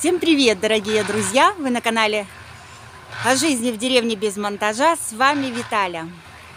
Всем привет, дорогие друзья! Вы на канале о жизни в деревне без монтажа. С вами Виталя.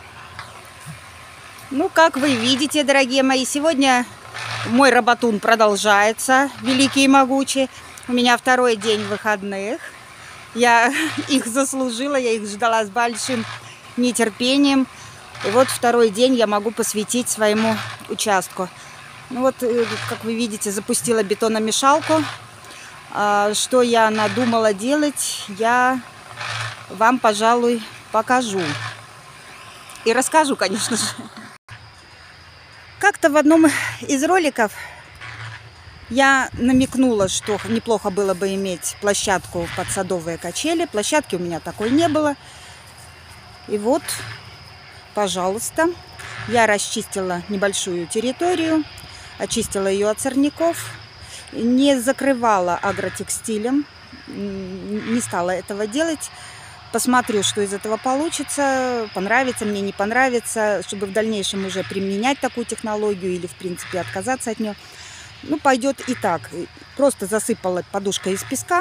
Ну, как вы видите, дорогие мои, сегодня мой работун продолжается, великий и могучий. У меня второй день выходных. Я их заслужила, я их ждала с большим нетерпением. И вот второй день я могу посвятить своему участку. Ну вот, как вы видите, запустила бетономешалку. Что я надумала делать, я вам, пожалуй, покажу. И расскажу, конечно же. Как-то в одном из роликов я намекнула, что неплохо было бы иметь площадку под садовые качели. Площадки у меня такой не было. И вот, пожалуйста, я расчистила небольшую территорию, очистила ее от сорняков. Не закрывала агротекстилем, не стала этого делать. Посмотрю, что из этого получится, понравится мне, не понравится, чтобы в дальнейшем уже применять такую технологию или, в принципе, отказаться от нее. Ну, пойдет и так. Просто засыпала подушкой из песка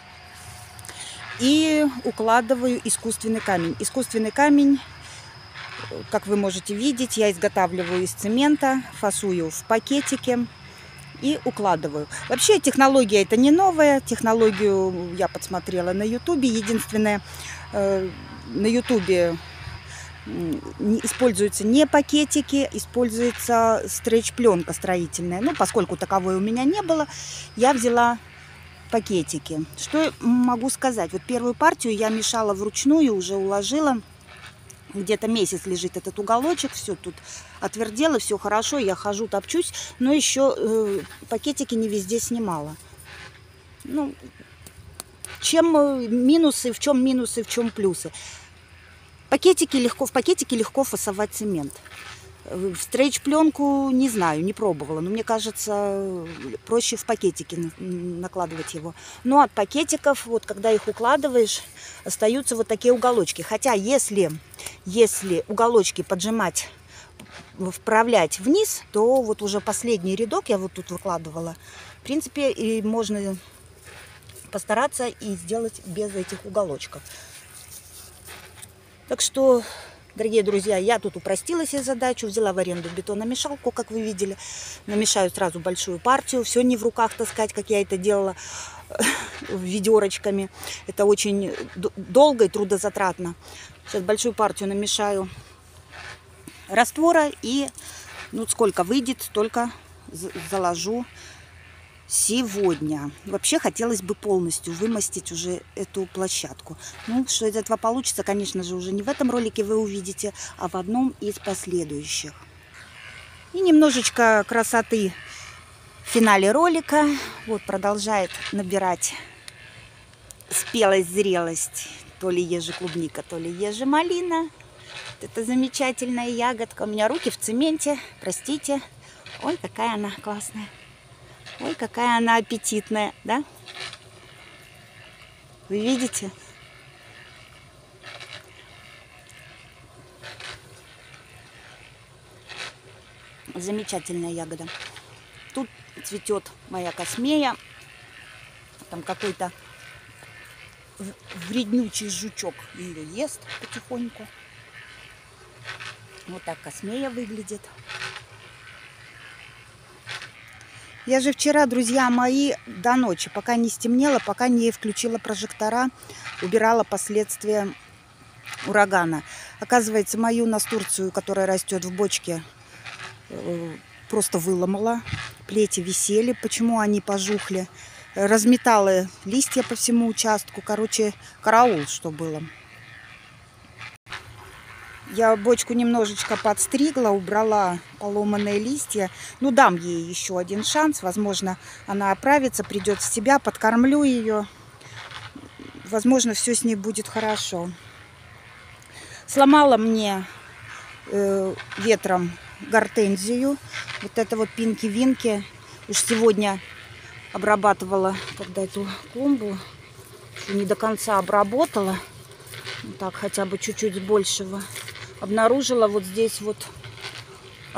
и укладываю искусственный камень. Искусственный камень, как вы можете видеть, я изготавливаю из цемента, фасую в пакетике и укладываю. Вообще технология это не новая. Технологию я подсмотрела на ютубе. Единственное, на ютубе используются не пакетики, используется стрейч-пленка строительная. Ну, поскольку таковой у меня не было, я взяла пакетики. Что могу сказать? Вот первую партию я мешала вручную, уже уложила. Где-то месяц лежит этот уголочек, все тут отвердело, все хорошо, я хожу, топчусь, но еще пакетики не везде снимала. Ну, в чем минусы, в чем плюсы? В пакетике легко фасовать цемент. В стрейч-пленку не знаю, не пробовала, но мне кажется, проще в пакетике накладывать его. Но от пакетиков, вот когда их укладываешь, остаются вот такие уголочки. Хотя если уголочки поджимать, вправлять вниз, то вот уже последний рядок я вот тут выкладывала. В принципе, и можно постараться и сделать без этих уголочков. Так что, дорогие друзья, я тут упростила себе задачу, взяла в аренду бетономешалку, как вы видели. Намешаю сразу большую партию, все не в руках таскать, как я это делала ведерочками. Это очень долго и трудозатратно. Сейчас большую партию намешаю раствора и, ну, сколько выйдет, столько заложу сегодня. Вообще хотелось бы полностью вымостить уже эту площадку. Ну, что из этого получится, конечно же, уже не в этом ролике вы увидите, а в одном из последующих. И немножечко красоты в финале ролика. Вот продолжает набирать спелость, зрелость. То ли ежеклубника, то ли ежемалина. Это замечательная ягодка. У меня руки в цементе, простите. Ой, какая она классная. Ой, какая она аппетитная, да? Вы видите? Замечательная ягода. Тут цветет моя космея. Там какой-то вреднючий жучок ее ест потихоньку. Вот так космея выглядит. Я же вчера, друзья мои, до ночи, пока не стемнело, пока не включила прожектора, убирала последствия урагана. Оказывается, мою настурцию, которая растет в бочке, просто выломала. Плети висели. Почему они пожухли? Разметала листья по всему участку. Короче, караул, что было. Я бочку немножечко подстригла, убрала поломанные листья. Ну, дам ей еще один шанс. Возможно, она оправится, придет в себя, подкормлю ее. Возможно, все с ней будет хорошо. Сломала мне ветром гортензию. Вот это вот пинки-винки. Уж сегодня обрабатывала, когда эту клумбу не до конца обработала. Так, хотя бы чуть-чуть большего. Обнаружила вот здесь вот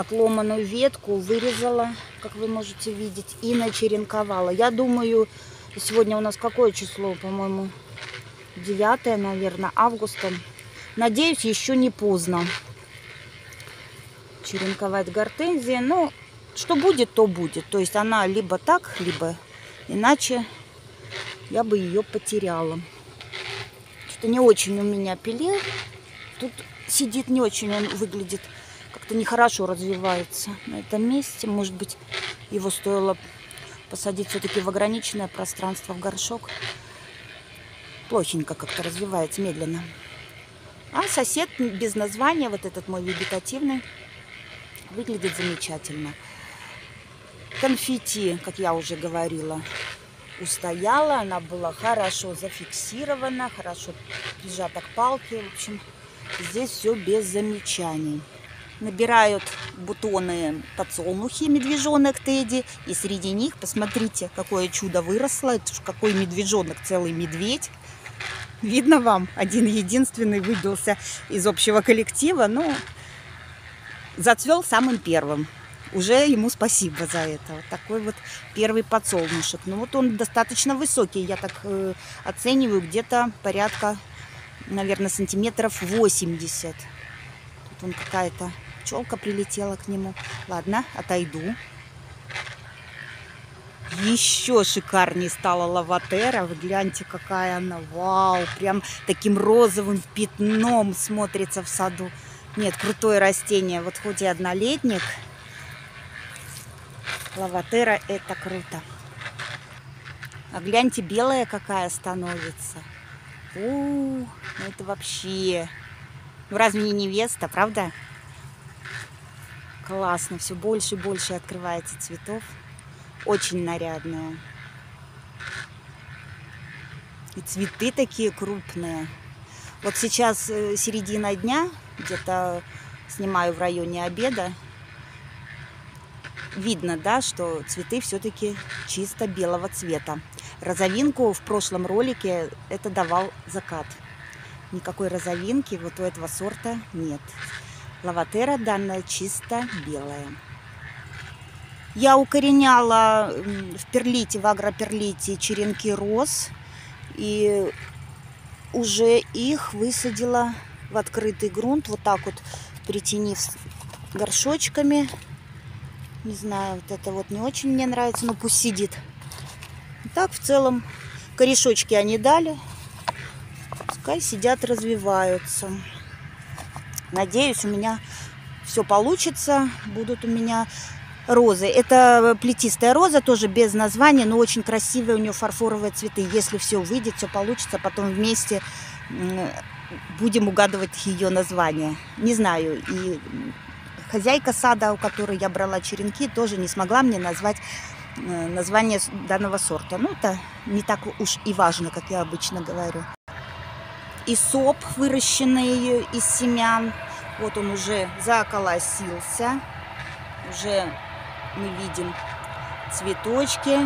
отломанную ветку, вырезала, как вы можете видеть, и начеренковала. Я думаю, Сегодня у нас какое число, по-моему, 9, наверное, августа. Надеюсь, еще не поздно черенковать гортензии. Но что будет, то будет. То есть она либо так, либо иначе я бы ее потеряла. Что-то не очень у меня пиле. Тут сидит не очень, он выглядит как-то нехорошо, развивается на этом месте. Может быть, его стоило посадить все-таки в ограниченное пространство, в горшок. Плохенько как-то развивается, медленно. А сосед без названия, вот этот мой вегетативный, выглядит замечательно. Конфетти, как я уже говорила, устояла. Она была хорошо зафиксирована, хорошо прижата к палке. В общем, здесь все без замечаний. Набирают бутоны подсолнухи медвежонок Тедди. И среди них, посмотрите, какое чудо выросло. Это ж какой медвежонок, целый медведь. Видно вам? Один единственный выбился из общего коллектива. Но зацвел самым первым. Уже ему спасибо за это. Вот такой вот первый подсолнушек. Ну вот он достаточно высокий. Я так оцениваю, где-то порядка, наверное, сантиметров 80. Тут он какая-то пчелка прилетела к нему. Ладно, отойду. Еще шикарнее стала лаватера. Вы гляньте, какая она. Вау, прям таким розовым пятном смотрится в саду. Нет, крутое растение. Вот хоть и однолетник, лаватера это круто. А гляньте, белая какая становится. Ну это вообще... Ну разве не невеста, правда? Классно, все больше и больше открывается цветов. Очень нарядная. И цветы такие крупные. Вот сейчас середина дня, где-то снимаю в районе обеда. Видно, да, что цветы все-таки чисто белого цвета. Розовинку в прошлом ролике это давал закат. Никакой розовинки вот у этого сорта нет. Лаватера данная чисто белая. Я укореняла в перлите, в агроперлите черенки роз. И уже их высадила в открытый грунт. Вот так вот притянив горшочками. Не знаю, вот это вот не очень мне нравится, но пусть сидит. Так, в целом, корешочки они дали. Пускай сидят, развиваются. Надеюсь, у меня все получится. Будут у меня розы. Это плетистая роза, тоже без названия, но очень красивые у нее фарфоровые цветы. Если все выйдет, все получится, потом вместе будем угадывать ее название. Не знаю, и хозяйка сада, у которой я брала черенки, тоже не смогла мне назвать название данного сорта. Ну, это не так уж и важно, как я обычно говорю. И соп, выращенный из семян, вот он уже заколосился. Уже мы видим цветочки.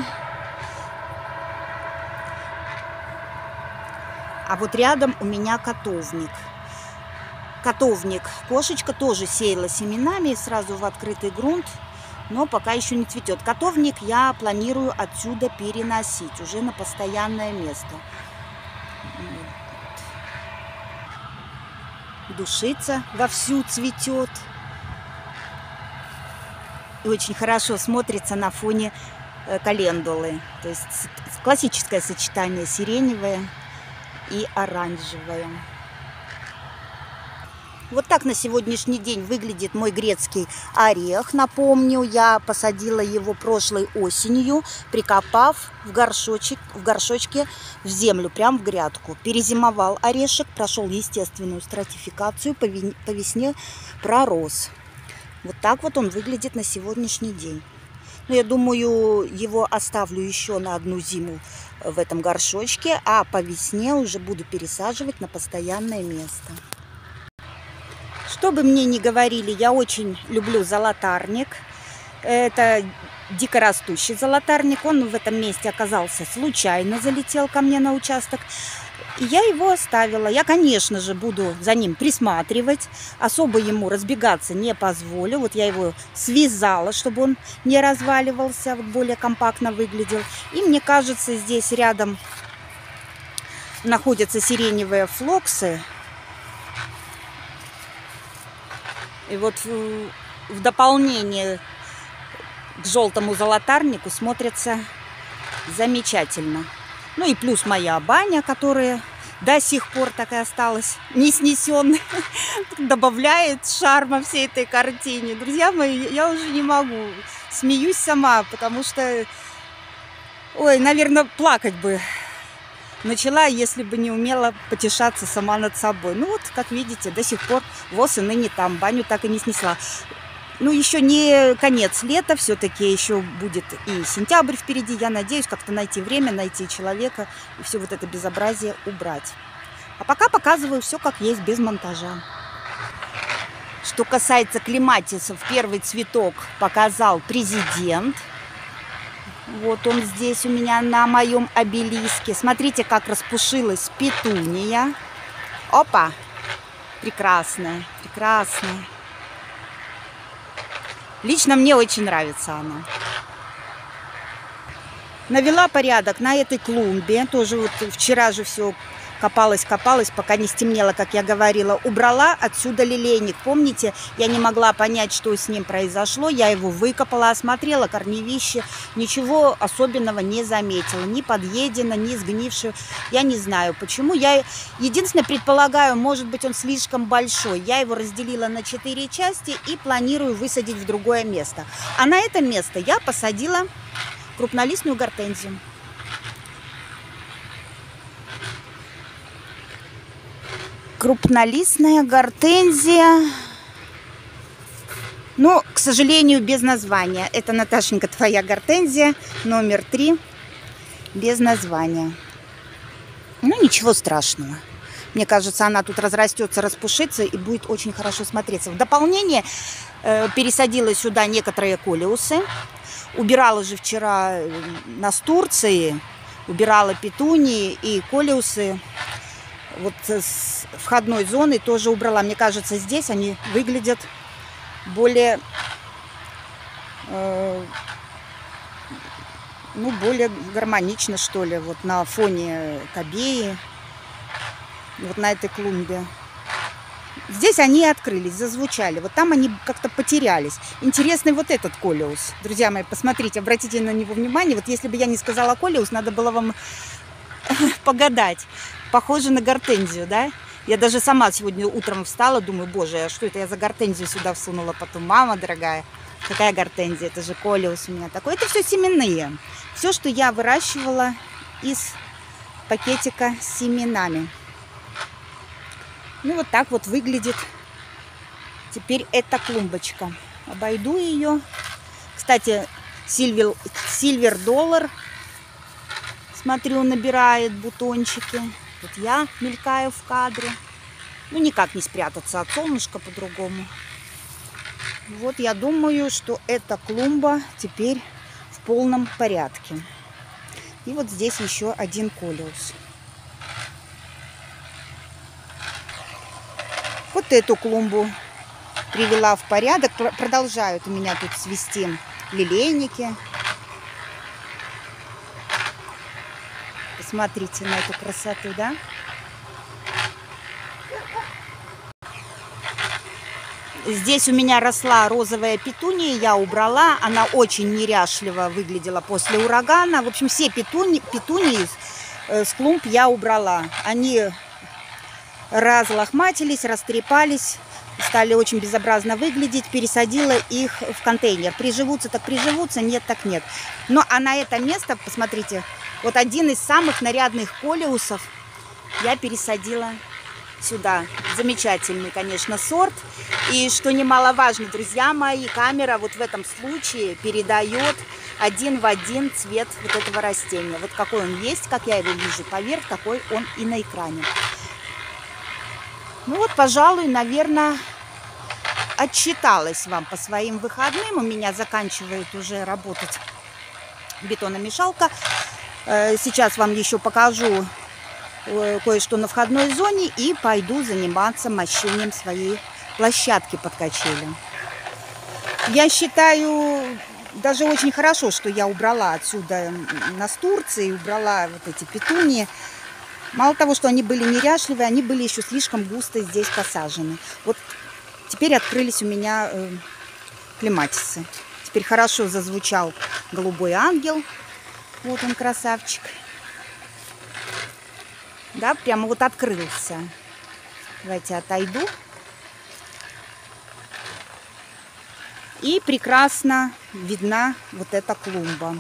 А вот рядом у меня котовник. Котовник. Кошечка тоже сеяла семенами сразу в открытый грунт, но пока еще не цветет. Котовник я планирую отсюда переносить уже на постоянное место. Душица вовсю цветет. И очень хорошо смотрится на фоне календулы. То есть классическое сочетание сиреневое и оранжевое. Вот так на сегодняшний день выглядит мой грецкий орех. Напомню, я посадила его прошлой осенью, прикопав в горшочке в землю, прям в грядку. Перезимовал орешек, прошел естественную стратификацию, по весне пророс. Вот так вот он выглядит на сегодняшний день. Но я думаю, его оставлю еще на одну зиму в этом горшочке, а по весне уже буду пересаживать на постоянное место. Что бы мне ни говорили, я очень люблю золотарник. Это дикорастущий золотарник. Он в этом месте оказался случайно, залетел ко мне на участок. И я его оставила. Я, конечно же, буду за ним присматривать. Особо ему разбегаться не позволю. Вот я его связала, чтобы он не разваливался, вот более компактно выглядел. И мне кажется, здесь рядом находятся сиреневые флоксы. И вот в дополнение к желтому золотарнику смотрится замечательно. Ну и плюс моя баня, которая до сих пор так и осталась не снесенной, добавляет шарма всей этой картине. Друзья мои, я уже не могу. Смеюсь сама, потому что, ой, наверное, плакать бы начала, если бы не умела потешаться сама над собой. Ну вот, как видите, до сих пор воз и ныне там. Баню так и не снесла. Ну, еще не конец лета, все-таки еще будет и сентябрь впереди. Я надеюсь как-то найти время, найти человека и все вот это безобразие убрать. А пока показываю все как есть, без монтажа. Что касается клематисов, первый цветок показал президент. Вот он здесь у меня на моем обелиске. Смотрите, как распушилась петуния. Опа! Прекрасная, прекрасная. Лично мне очень нравится она. Навела порядок на этой клумбе. Тоже вот вчера же все копалась, пока не стемнело, как я говорила. Убрала отсюда лилейник. Помните, я не могла понять, что с ним произошло. Я его выкопала, осмотрела корневище. Ничего особенного не заметила. Ни подъедено, ни сгнившего. Я не знаю, почему. Я единственное предполагаю, может быть, он слишком большой. Я его разделила на 4 части и планирую высадить в другое место. А на это место я посадила крупнолистную гортензию. Крупнолистная гортензия. Но, к сожалению, без названия. Это, Наташенька, твоя гортензия номер 3. Без названия. Ну, ничего страшного. Мне кажется, она тут разрастется, распушится и будет очень хорошо смотреться. В дополнение пересадила сюда некоторые колеусы. Убирала же вчера настурции. Убирала петунии и колеусы. Вот с входной зоны тоже убрала. Мне кажется, здесь они выглядят более, более гармонично, что ли, вот на фоне кабеи, вот на этой клумбе. Здесь они открылись, зазвучали. Вот там они как-то потерялись. Интересный вот этот колеус. Друзья мои, посмотрите, обратите на него внимание. Вот если бы я не сказала колеус, надо было вам погадать. Похоже на гортензию, да? Я даже сама сегодня утром встала, думаю, боже, а что это я за гортензию сюда всунула? Потом, мама дорогая, какая гортензия? Это же колеус у меня такой. Это все семенные. Все, что я выращивала из пакетика с семенами. Ну, вот так вот выглядит теперь эта клумбочка. Обойду ее. Кстати, Silver Dollar, смотрю, набирает бутончики. Вот я мелькаю в кадре. Ну, никак не спрятаться от солнышка по-другому. Вот я думаю, что эта клумба теперь в полном порядке. И вот здесь еще один колеус. Вот эту клумбу привела в порядок. Продолжают у меня тут цвести лилейники. Посмотрите на эту красоту, да? Здесь у меня росла розовая петуния, я убрала. Она очень неряшливо выглядела после урагана. В общем, все петунии с клумб я убрала. Они разлохматились, растрепались, стали очень безобразно выглядеть. Пересадила их в контейнер. Приживутся так приживутся, нет так нет. Но а на это место, посмотрите, вот один из самых нарядных колеусов я пересадила сюда. Замечательный, конечно, сорт. И что немаловажно, друзья мои, камера вот в этом случае передает один в один цвет вот этого растения. Вот какой он есть, как я его вижу поверх, такой он и на экране. Ну вот, пожалуй, наверное, отчиталась вам по своим выходным. У меня заканчивает уже работать бетономешалка. Сейчас вам еще покажу кое-что на входной зоне и пойду заниматься мощением своей площадки под качели. Я считаю, даже очень хорошо, что я убрала отсюда настурции, убрала вот эти петунии. Мало того, что они были неряшливые, они были еще слишком густо здесь посажены. Вот теперь открылись у меня клематисы. Теперь хорошо зазвучал голубой ангел. Вот он, красавчик. Да, прямо вот открылся. Давайте отойду. И прекрасно видна вот эта клумба.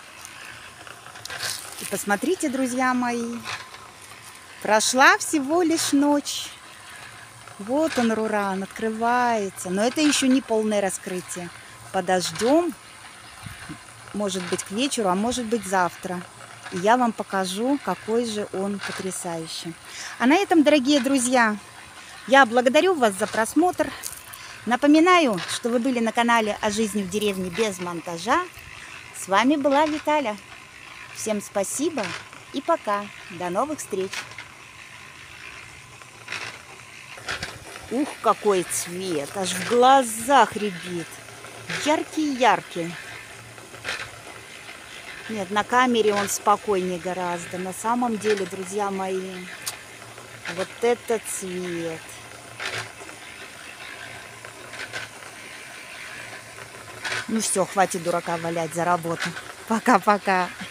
И посмотрите, друзья мои, прошла всего лишь ночь. Вот он, Руран, открывается. Но это еще не полное раскрытие. Подождем, может быть, к вечеру, а может быть, завтра. И я вам покажу, какой же он потрясающий. А на этом, дорогие друзья, я благодарю вас за просмотр. Напоминаю, что вы были на канале «О жизни в деревне без монтажа». С вами была Виталя. Всем спасибо и пока. До новых встреч. Ух, какой цвет! Аж в глазах рябит. Яркий-яркий. Нет, на камере он спокойнее гораздо. На самом деле, друзья мои, вот этот цвет. Ну все, хватит дурака валять, за работу. Пока-пока.